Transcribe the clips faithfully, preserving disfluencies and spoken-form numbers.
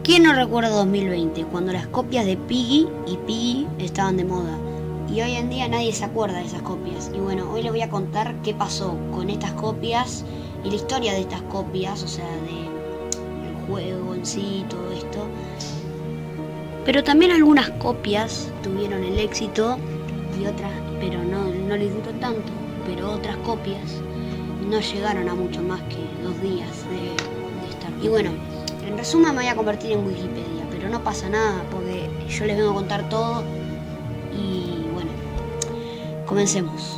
¿Quién no recuerda dos mil veinte, cuando las copias de Piggy y Piggy estaban de moda? Y hoy en día nadie se acuerda de esas copias. Y bueno, hoy les voy a contar qué pasó con estas copias y la historia de estas copias, o sea, del juego en sí, todo esto. Pero también algunas copias tuvieron el éxito y otras, pero no, no les duró tanto. Pero otras copias no llegaron a mucho más que dos días de, de estar. Y bueno, en resumen me voy a convertir en Wikipedia, pero no pasa nada porque yo les vengo a contar todo y bueno, comencemos.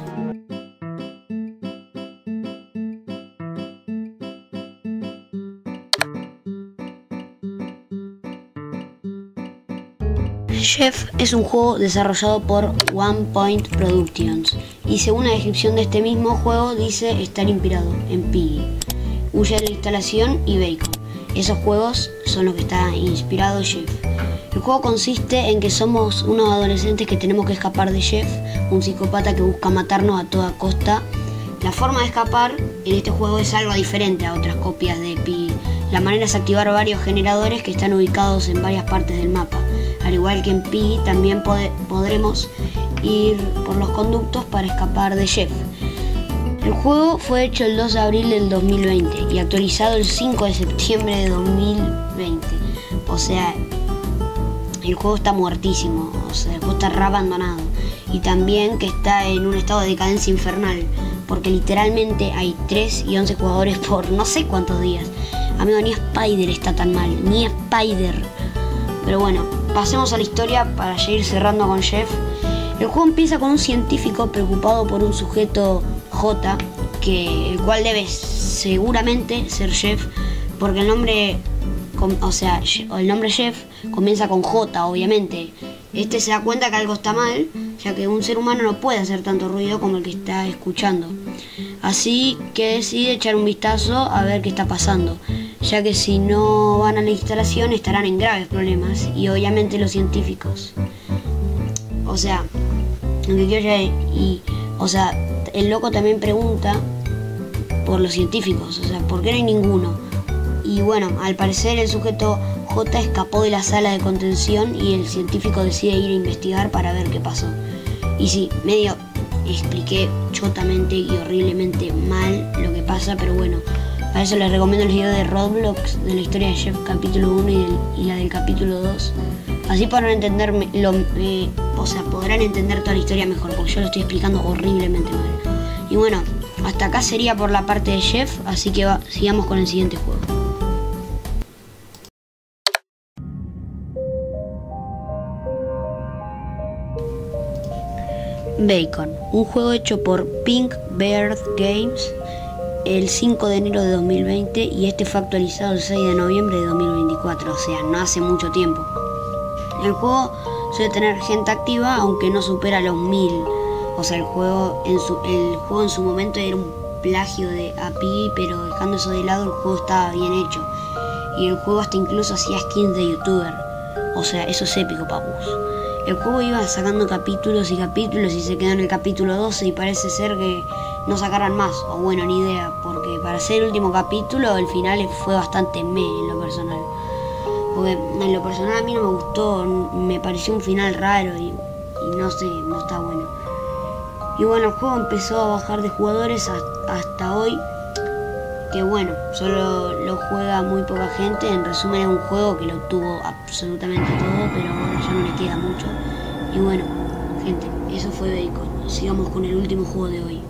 Chef es un juego desarrollado por One Point Productions y según la descripción de este mismo juego dice estar inspirado en Piggy, Huye de la instalación y Bacon. Esos juegos son los que está inspirado Chef. El juego consiste en que somos unos adolescentes que tenemos que escapar de Chef, un psicópata que busca matarnos a toda costa. La forma de escapar en este juego es algo diferente a otras copias de Piggy. La manera es activar varios generadores que están ubicados en varias partes del mapa. Al igual que en Piggy, también pod podremos ir por los conductos para escapar de Chef. El juego fue hecho el dos de abril del dos mil veinte y actualizado el cinco de septiembre de dos mil veinte. O sea, el juego está muertísimo, o sea, el juego está re abandonado. Y también que está en un estado de decadencia infernal, porque literalmente hay tres y once jugadores por no sé cuántos días. Amigo, ni Spider está tan mal, ni Spider. Pero bueno, pasemos a la historia para ya ir cerrando con Chef. El juego empieza con un científico preocupado por un sujeto J, que, el cual debe seguramente ser Chef, porque el nombre, o sea, el nombre Chef comienza con J, obviamente. Este se da cuenta que algo está mal, ya que un ser humano no puede hacer tanto ruido como el que está escuchando. Así que decide echar un vistazo a ver qué está pasando, ya que si no van a la instalación estarán en graves problemas, y obviamente los científicos. O sea, lo que quiero ya, y, o sea, el loco también pregunta por los científicos, o sea, ¿por qué no hay ninguno? Y bueno, al parecer el sujeto J escapó de la sala de contención y el científico decide ir a investigar para ver qué pasó. Y sí, medio expliqué chotamente y horriblemente mal lo que pasa, pero bueno, para eso les recomiendo el video de Roblox de la historia de Chef capítulo uno y, del, y la del capítulo dos. Así podrán entender, lo, eh, o sea, podrán entender toda la historia mejor, porque yo lo estoy explicando horriblemente mal. Y bueno, hasta acá sería por la parte de Chef, así que va, sigamos con el siguiente juego. Bacon, un juego hecho por Pink Bird Games el cinco de enero de dos mil veinte y este fue actualizado el seis de noviembre de dos mil veinticuatro, o sea, no hace mucho tiempo. El juego suele tener gente activa, aunque no supera los mil. O sea, el juego en su, el juego en su momento era un plagio de A P I, pero dejando eso de lado, el juego estaba bien hecho. Y el juego hasta incluso hacía skins de youtuber. O sea, eso es épico, papus. El juego iba sacando capítulos y capítulos y se quedó en el capítulo doce y parece ser que no sacaran más, o bueno, ni idea, porque para ser el último capítulo el final fue bastante meh en lo personal. Porque en lo personal a mí no me gustó, me pareció un final raro y, y no sé, no está bueno. Y bueno, el juego empezó a bajar de jugadores hasta hoy, que bueno, solo lo juega muy poca gente. En resumen, es un juego que lo tuvo absolutamente todo, pero ahora ya no le queda mucho. Y bueno, gente, eso fue Bacon. Sigamos con el último juego de hoy.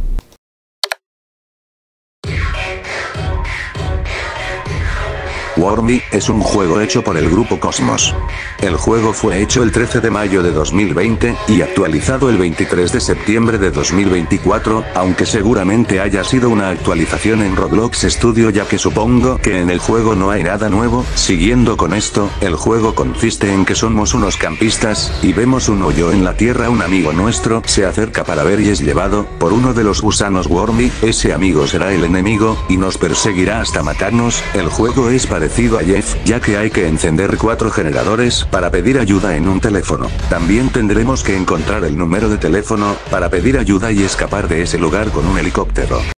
Wormy es un juego hecho por el grupo Cosmos. El juego fue hecho el trece de mayo de dos mil veinte y actualizado el veintitrés de septiembre de dos mil veinticuatro, aunque seguramente haya sido una actualización en Roblox Studio, ya que supongo que en el juego no hay nada nuevo. Siguiendo con esto, el juego consiste en que somos unos campistas y vemos un hoyo en la tierra. Un amigo nuestro se acerca para ver y es llevado por uno de los gusanos Wormy. Ese amigo será el enemigo y nos perseguirá hasta matarnos. El juego es parecido a Jeff, ya que hay que encender cuatro generadores para pedir ayuda en un teléfono. También tendremos que encontrar el número de teléfono para pedir ayuda y escapar de ese lugar con un helicóptero.